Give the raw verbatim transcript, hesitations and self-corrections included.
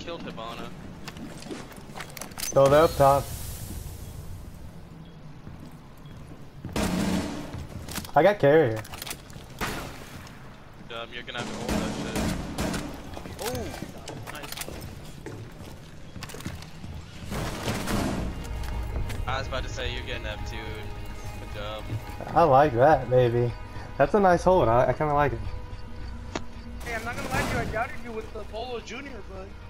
killed Hibana. Still there up top. I got carrier. Um, you're gonna have to hold that shit. Oh! Nice. I was about to say you're getting F two. Good job. I like that, baby. That's a nice hold. I, I kind of like it. Hey, I'm not gonna lie to you. I doubted you with the Polo Junior, but.